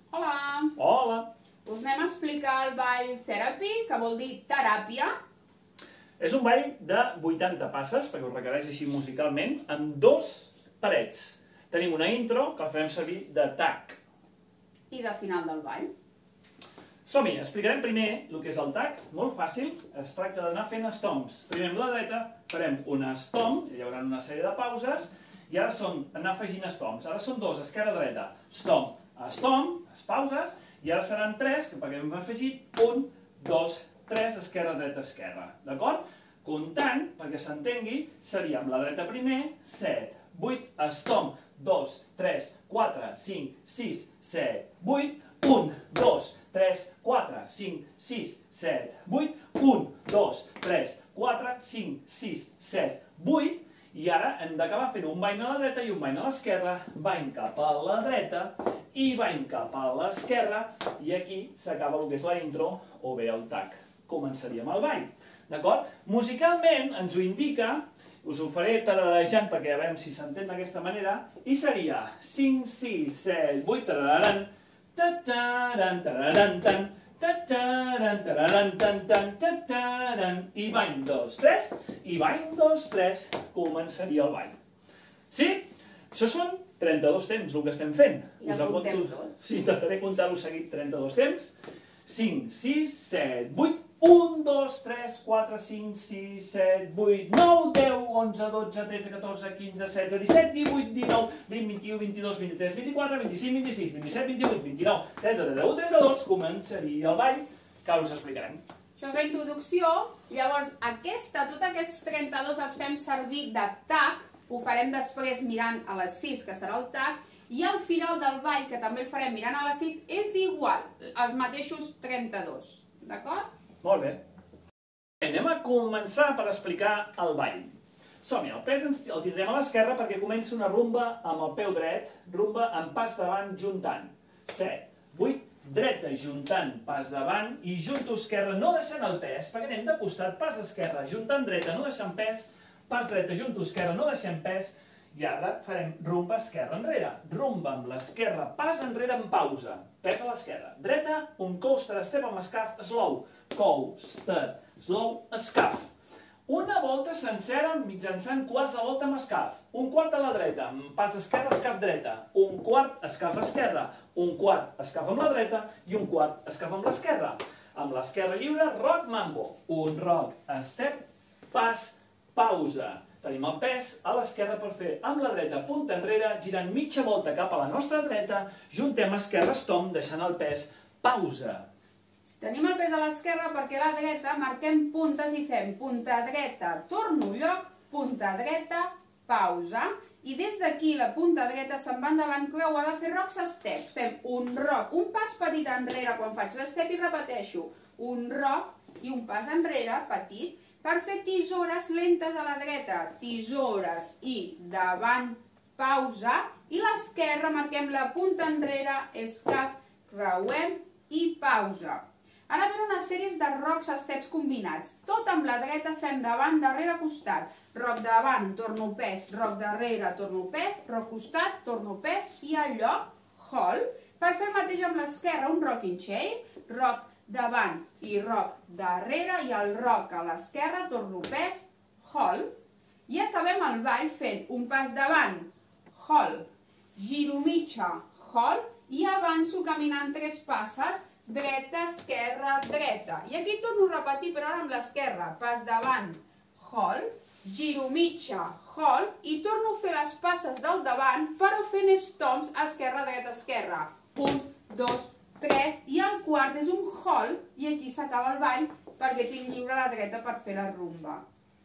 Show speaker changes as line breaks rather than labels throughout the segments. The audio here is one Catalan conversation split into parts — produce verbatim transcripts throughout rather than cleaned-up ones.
Hola!
Hola!
Us anem a explicar el ball therapy, que vol dir teràpia.
És un ball de vuitanta passes, perquè ho requereix així musicalment, amb dos parets. Tenim una intro, que la farem servir de tac.
I de final del ball.
Som-hi, explicarem primer el que és el tac, molt fàcil, es tracta d'anar fent stomps. Primer amb la dreta farem un stomp, hi haurà una sèrie de pauses, i ara són anar afegint stomps. Ara són dos, esquerra-dreta, stomp, stomp, pauses, i ara seran tres, perquè hem afegit un, dos, tres, esquerra-dreta, esquerra. D'acord? Comptant, perquè s'entengui, seria amb la dreta primer, set, vuit, stomp, dos, tres, quatre, cinc, sis, set, vuit, un, dos, tres, quatre, cinc, sis, set, vuit, un, dos, tres, quatre, cinc, sis, set, vuit, i ara hem d'acabar fent un bany a la dreta i un bany a l'esquerra, bany cap a la dreta i bany cap a l'esquerra, i aquí s'acaba el que és la intro o bé el tac. Començaríem el ball, d'acord? Musicalment ens ho indica, us ho faré tararejant perquè a veure si s'entén d'aquesta manera, i seria cinc, sis, set, vuit, tarararan, tataran, tararan, tan, tataran, tararan, tan, tan, tataran, i bany, dos, tres, i bany, dos, tres, començaria el ball. Sí? Això són trenta-dos temps, el que estem fent.
Ja el contem tot.
Sí, intentaré comptar-ho seguit, trenta-dos temps. cinc, sis, set, vuit, un, dos, tres, quatre, cinc, sis, set, vuit, nou, deu, onze, dotze, tretze, catorze, quinze, setze, disset, divuit, dinou, vint, vint-i-u, vint-i-dos, vint-i-tres, vint-i-quatre, vint-i-cinc, vint-i-sis, vint-i-set, vint-i-vuit, vint-i-nou, trenta, trenta-u, trenta-dos, començaria el ball, que us explicarem.
Això és la introducció, llavors aquesta, tots aquests trenta-dos els fem servir de tac, ho farem després mirant a les sis, que serà el tac, i al final del ball, que també el farem mirant a les sis, és igual, els mateixos trenta-dos, d'acord?
Molt bé. Anem a començar per explicar el ball. Som-hi, el pes el tindrem a l'esquerra perquè comença una rumba amb el peu dret, rumba amb pas davant juntant. set, vuit, dreta juntant, pas davant, i junto esquerra no deixant el pes, perquè anem de costat, pas esquerra, juntant dreta, no deixant pes, pas dreta, junto esquerra, no deixem pes, i ara farem rumba esquerra enrere. Rumba amb l'esquerra, pas enrere amb pausa. Pes a l'esquerra. Dreta, un coaster, step amb escaf, slow. Coaster, slow, escaf. Una volta sencera mitjançant quarts de volta amb escaf. Un quart a la dreta, amb pas esquerra, escaf dreta. Un quart, escaf esquerra. Un quart, escaf amb la dreta. I un quart, escaf amb l'esquerra. Amb l'esquerra lliure, rock mambo. Un rock, step, pas, pausa. Tenim el pes a l'esquerra per fer amb la dreta punta enrere, girant mitja volta cap a la nostra dreta, juntem esquerra stomp, deixant el pes pausa.
Tenim el pes a l'esquerra perquè a la dreta marquem puntes i fem punta dreta, torno lloc, punta dreta, pausa, i des d'aquí la punta dreta se'n va endavant creuada a fer rocks steps. Fem un rock, un pas petit enrere quan faig l'step i repeteixo un rock i un pas enrere petit, per fer tisores lentes a la dreta, tisores i davant, pausa, i l'esquerra marquem la punta enrere, escaf, creuem i pausa. Ara ve una sèrie de rocks steps combinats. Tot amb la dreta fem davant, darrere, costat. Rock davant, torno pes, rock darrere, torno pes, rock costat, torno pes, i al lloc, hold. Per fer el mateix amb l'esquerra, un rocking chair, rock davant i rock darrere, i el rock a l'esquerra, torno pes, hold, i acabem el ball fent un pas davant, hold, giro mitja, hold, i avanço caminant tres passes, dreta, esquerra, dreta. I aquí torno a repetir, però ara amb l'esquerra, pas davant, hold, giro mitja, hold, i torno a fer les passes del davant, però fent stomps, esquerra, dreta, esquerra. Un, dos, tres, i el quart és un hold, i aquí s'acaba el ball perquè tinc lliure la dreta per fer la rumba.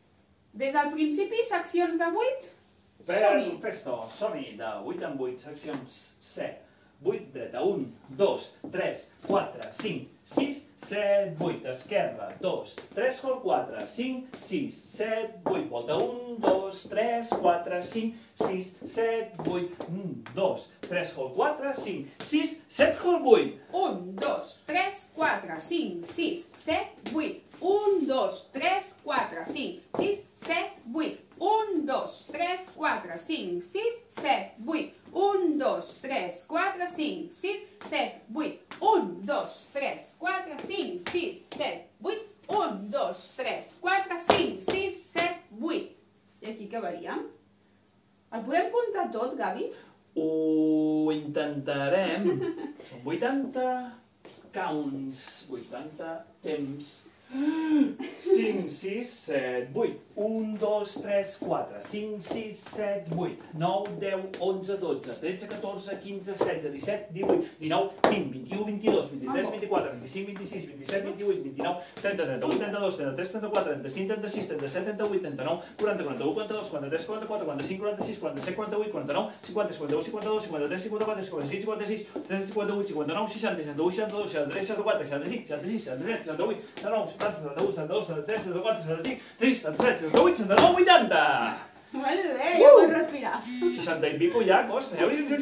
Des del principi, seccions de vuit, som-hi!
Presto, som-hi, de vuit en vuit, seccions set, vuit, dreta, un, dos, tres, quatre, cinc, sis, set, vuit, esquerra, dos, tres, hold, quatre, cinc, sis, set, vuit, volta, un, dos, tres, quatre, cinc, sis, set, vuit, un, dos, tres, hold, quatre, cinc, sis, set, hold, vuit.
un, dos, tres, quatre, cinc, sis, set, vuit. un, dos, tres, quatre, cinc, sis, set, vuit. un, dos, tres, quatre, cinc, sis, set, vuit. un, dos, tres, quatre, cinc, sis, set, vuit. un, dos, tres, quatre, cinc, sis, set, vuit. un, dos, tres, quatre, cinc, sis, set, vuit. I aquí acabaríem. El podem comptar tot, Gavi?
Ho intentarem. Són vuitanta counts, vuitanta temps. cinc, sis, set, vuit. un, dos, tres, quatre, cinc, sis, set, vuit. nou, deu, onze, dotze, tretze, catorze, quinze, setze, disset, divuit, dinou, vint, vint-i-u, vint-i-dos, vint-i-tres, vint-i-quatre, vint-i-cinc, vint-i-sis, vint-i-set, vint-i-vuit, vint-i-nou, trenta, trenta-u, trenta-dos, trenta-tres, trenta-quatre, trenta-cinc, trenta-sis, trenta-set, trenta-vuit, trenta-nou, quaranta, quaranta-u, quaranta-dos, quaranta-tres, quaranta-quatre, quaranta-cinc, quaranta-sis, quaranta-set, quaranta-vuit, quaranta-nou, cinquanta, cinquanta-u, cinquanta-dos, cinquanta-tres, cinquanta-quatre, cinquanta-cinc, cinquanta-sis, setanta, cinquanta-vuit, cinquanta-nou, seixanta, seixanta-u, seixanta-dos, seixanta-tres, seixanta-quatre, seixanta-cinc, seixanta-sis, seixanta-set, seixanta-vuit, setanta-nou, setanta, setanta-u, setanta-dos, setanta-tres, setanta-quatre, setanta-cinc, setanta-sis, setanta-set, setanta-vuit, setanta-nou, vuitanta!
Molt bé, ja pots respirar.
seixanta i pico ja costa.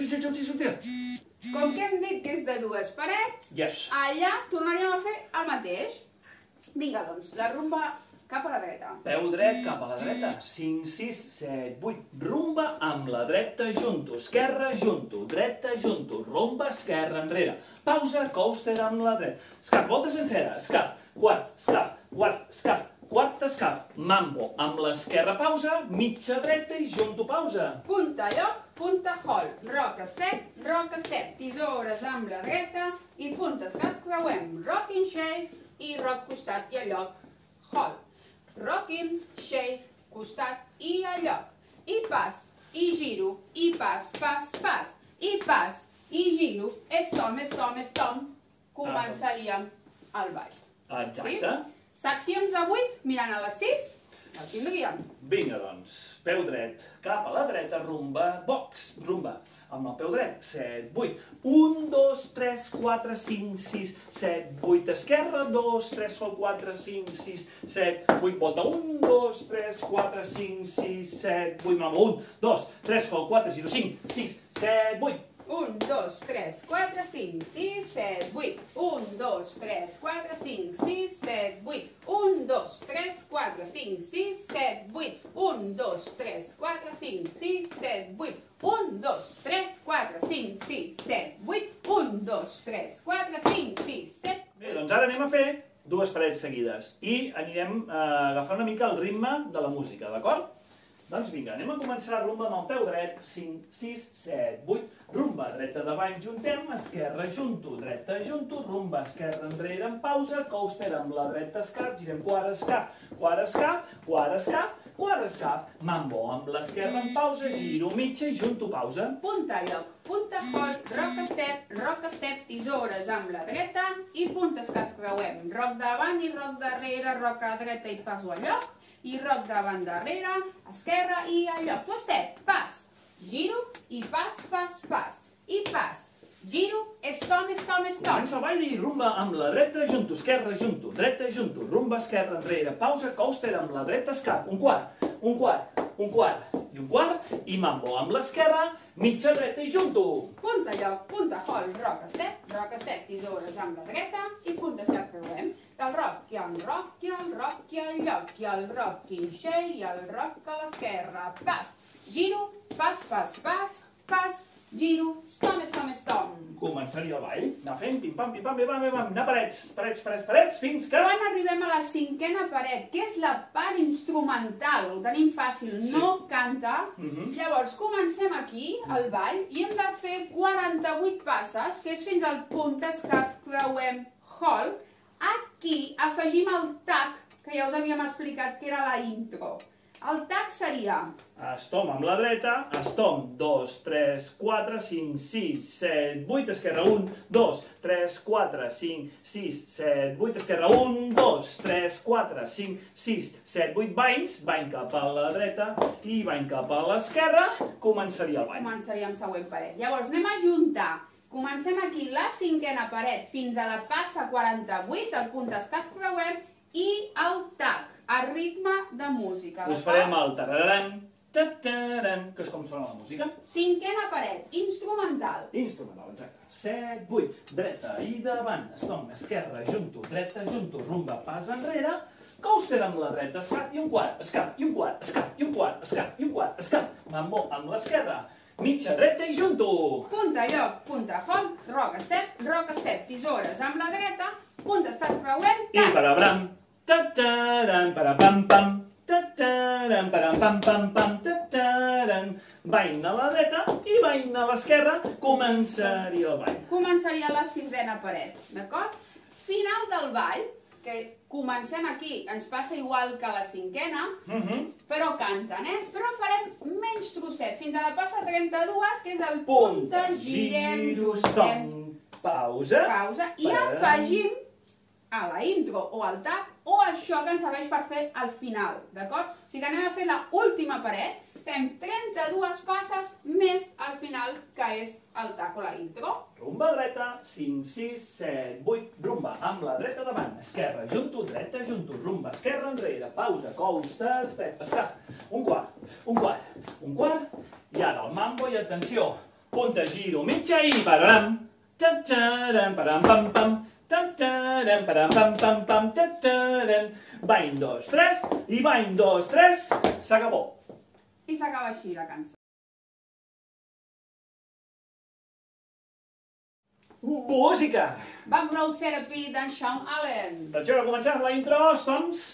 Com que hem dit que és de dues parets,
Yes.
allà tornaríem a fer el mateix. Vinga, doncs, la rumba cap a la dreta.
Peu dret cap a la dreta. cinc, sis, set, vuit. Rumba amb la dreta junto. Esquerra junto. Dreta junto. Rumba esquerra enrere. Pausa, coaster amb la dreta. Escaf, volta sencera. Escaf, quart, escaf, quart, escaf, quart, escaf. Mambo amb l'esquerra, pausa. Mitja dreta i junto, pausa.
Punta lloc, punta hall. Rock step, rock step. Tisores amb la dreta i puntes que creuem. Rocking shake i rock costat i a lloc. Hall. Rocking, shake, costat i a lloc. I pas, i giro, i pas, pas, pas. I pas, i giro, estom, estom, estom. Començaríem el ball.
Exacte.
Seccions de vuit, mirant a les sis, el tindríem.
Vinga, doncs, peu dret, cap a la dreta, rumba, box, rumba, amb el peu dret, set, vuit, un, dos, tres, quatre, cinc, sis, set, vuit, esquerra, dos, tres, quatre, cinc, sis, set, vuit, volta, un, dos, tres, quatre, cinc, sis, set, vuit, mama, un, dos, tres, quatre, giro, cinc, sis, set, vuit.
un, dos, tres, quatre, cinc, sis, set, vuit. un, dos, tres, quatre, cinc, sis, set, vuit. un, dos, tres, quatre, cinc, sis, set, vuit. un, dos, tres, quatre, cinc, sis, set, vuit. un, dos, tres, quatre, cinc, sis, set, vuit. un, dos, tres, quatre, cinc, sis, set, vuit.
Bé, doncs ara anem a fer dues parets seguides i anirem a agafar una mica el ritme de la música, d'acord? Doncs vinga, anem a començar rumba amb el peu dret, cinc, sis, set, vuit, rumba, dreta davant, juntem, esquerra, junto, dreta, junto, rumba, esquerra, enrere, en pausa, coaster amb la dreta, escap, girem quart, escap, quart, escap, quart, escap, quart, escap, mambo amb l'esquerra, en pausa, giro, mitja i junto, pausa.
Punta lloc, punta hall, rock step, rock step, tisores amb la dreta i puntes que creuem. Roc davant i roc darrere, roc a dreta i passo a lloc. I roc davant darrere, esquerra i a lloc. Tu step, pas, giro i pas, pas, pas. I pas, giro, estom, estom, estom.
Comença el ball i rumba amb la dreta, junto, esquerra, junto, dreta, junto, rumba, esquerra, enrere, pausa, coaster amb la dreta, escap, un quart, un quart, un quart i un quart, i mambo amb l'esquerra, mitja dreta i junto.
Punta lloc, punta hall, rock step, rock step, tisores amb la dreta i puntes que creuem. El roc i el roc i el roc i el lloc i el roc i share i el roc a l'esquerra. Pas, giro, pas, pas, pas, pas, giro, estom, estom, estom.
Començaria el ball, anar fent pim-pam, pim-pam, pim-pam, pim-pam, anar parets, parets, parets, parets, fins que...
Quan arribem a la cinquena paret, que és la part instrumental, ho tenim fàcil, no canta, llavors comencem aquí, al ball, i hem de fer quaranta-vuit passes, que és fins al punt escap, creuem, hall. Aquí afegim el tac, que ja us havíem explicat que era la intro. El tac seria...
Estom amb la dreta, estom, dos, tres, quatre, cinc, sis, set, vuit, esquerra, un, dos, tres, quatre, cinc, sis, set, vuit, esquerra, un, dos, tres, quatre, cinc, sis, set, vuit, banys, bany cap a la dreta i bany cap a l'esquerra, començaria el bany.
Començaria amb següent paret. Llavors anem a juntar. Comencem aquí la cinquena paret fins a la passa quaranta-vuit, el punt escap creuem i el tac, a ritme de música.
Us farem el tararan, tataran, que és com sona la música.
Cinquena paret, instrumental.
Instrumental, exacte. set, vuit, dreta i davant, estom, esquerra, junto, dreta, junto, rumba, pas enrere, coaster amb la dreta, escap i un quart, escap i un quart, escap i un quart, escap i un quart, escap. Mambo amb l'esquerra, mitja dreta i junto.
Punta lloc, punta hold, rock step, rock step, tisores amb la dreta, punta estàs creuent,
I parabram, ta-taran, parapam-pam, ta-taran, param-pam-pam-pam, ta-taran. Ball a la dreta i ball a l'esquerra, començaria el ball.
Començaria la sisena paret, d'acord? Final del ball, que comencem aquí, ens passa igual que la cinquena, però canten, eh? Però farem menys trosset, fins a la passa trenta-dos, que és el punta, girem, justem,
pausa,
pausa, i afegim a la intro o al tap, o això que ens serveix per fer al final, d'acord? O sigui que anem a fer l'última paret, fem trenta-dues passes més al final, que és el tap o la intro.
Rumba dreta, cinc, sis, set, vuit, rumba, amb la dreta davant, esquerra, junto, dreta, junto, rumba, esquerra, enrere, pausa, coaster, step, escap, un quart, un quart, un quart, i ara el mambo i atenció, punta, giro, mitja i pararam, ta-taran, param-pam-pam, ta-taran, param-pam-pam-pam, ta-taran, bany, dos, tres, i bany, dos, tres, s'acabó.
I s'acaba així la cançó.
Música!
Background Therapy d'en Sean Allen.
Atenció, que comencem amb la intro, stoms.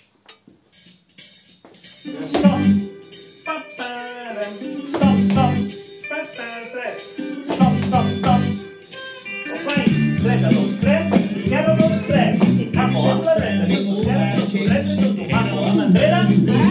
Stop. Pa-pa-ram. Stop, stop. Pa-pa-tres. Stop, stop, stop. Els banys. Dreta, dos, tres. Esquerra, dos, tres. Mambo amb la dreta. Junto, esquerra, junto, dreta, junto. Mambo amb enrere.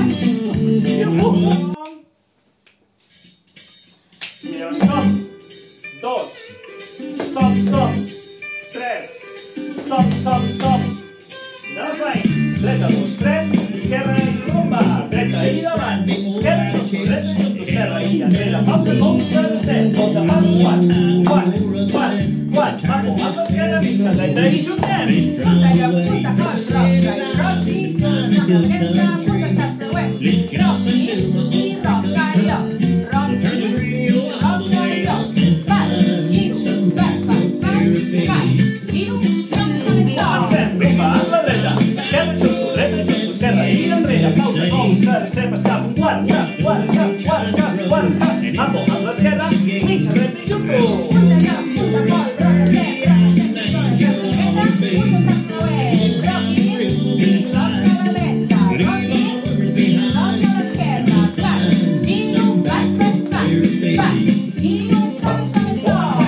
I stop. Dos. Stop, stop. Tres. Stop, stop, stop. Dels banys. Dreta, dos, tres. Esquerra i rumba. Dreta i davant. Esquerra, junto, dreta, junto, esquerra i enrere. Pausa, coaster, step. Volta, pas, quart. Quart, quart, quart. Mambo amb l'esquerra, mitja, dreta i juntem.
Punta lloc, punta hold, rock, rock, i junts amb la dreta, punta estàs creuent. Rock, i rock, lloc. Rock, i rock, lloc. Pas, giro, pas, pas, pas, pas. Giro, stop, stop, stop.
Comencem, rumba amb la dreta. Esquerra, junto, dreta, junto, esquerra i enrere. Pausa, coaster, step, escap, un quart, escap, quart, escap, quart, escap, quart, escap. Mambo amb l'esquerra, mitja, dreta i junto.
Punta lloc, punta hold, rock, step, rock, step, tisores amb la dreta, punta estàs creuent. Rock, i rock a la dreta. Rock, i rock a l'esquerra. Pas, giro, pas, pas, pas, pas. Giro, stop, stop, stop.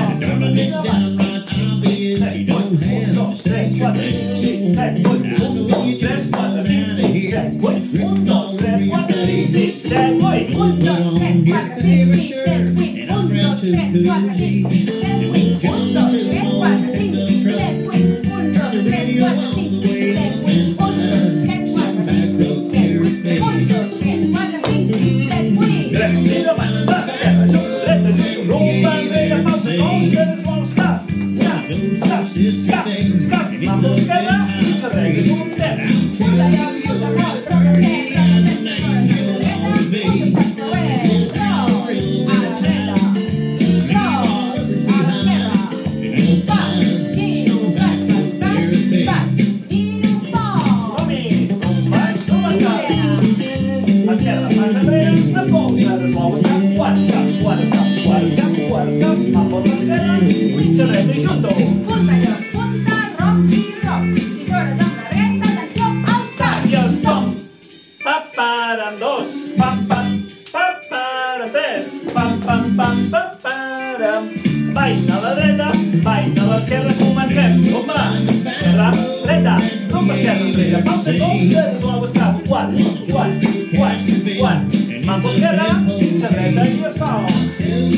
Un, dos, tres, quatre, cinc, sis, set, vuit. Un, dos, tres, quatre, cinc, sis, set, vuit. Un, dos, tres, quatre, cinc, sis, set, vuit.
Un, dos, tres, quatre, cinc, sis, set, vuit. Un, dos, tres, quatre, cinc, sis, set, vuit. Un, dos, tres, quatre, cinc, sis, set, vuit. Un, dos, tres, quatre, cinc, sis, set, vuit. Un, dos, tres, quatre, cinc, sis, set, vuit. Un, dos, tres, quatre, cinc, sis, set, vuit.
Dreta i davant, esquerra, junto, dreta, junto, rumba, enrere, pausa, coaster, slow, escap, escap, escap, escap, escap. Mambo esquerra, mitja, dreta, juntem.
Punta lloc, punta hold, rock, step, rock, step, tisores amb la dreta, punta estàs creuent. Rock, a la dreta, i rock, a l'esquerra. Pas, giro, pas, pas, pas, pas. Giro, stop.
Som-hi! Rumba, rumba, escap. Esquerra, pas enrere, amb coaster, slow, escap, quart, escap, quart, escap, quart, escap, quart, escap. Mambo amb l'esquerra, mitja, dreta i junto.
Punta lloc, punta, rock i rock. Tisores amb la dreta, atenció al tap.
I el stomp. Pa-param, dos. Pam-pam. Pa-param, tres. Pam-pam, pam, pa-param. Ball a la dreta, ball a l'esquerra, comencem. Rumba, esquerra, dreta. Rumba, esquerra, enrere. Pausa, coaster, slow, escap. Quart, quart, quart, quart. Mambo esquerra, mitja, dreta i stomp.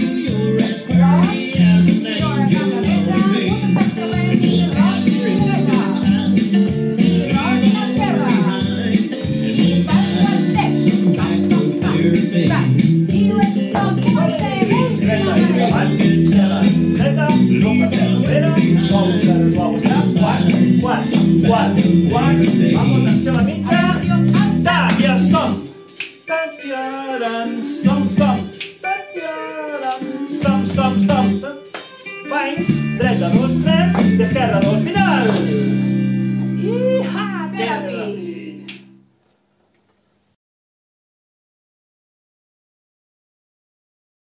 Rock, tisores amb la dreta, punta estàs creuent. I rock, dreta. I rock, esquerra. I pas, pas, step. Pam, pam, pam, pas. Giro, stop, comencem.
Dreta i davant, esquerra, dreta, rumba, esquerra, enrere. Coaster, slow, escap. Quart, quart, quart, quart. Mambo, atenció a la mitja.
Atenció al tap.
Ta, i el stomp. Ta-ta-ran, stomp, stomp. Ta-ta-ran, stomp, stomp, stomp. Banys, dreta, dos, tres, i esquerra, dos, final.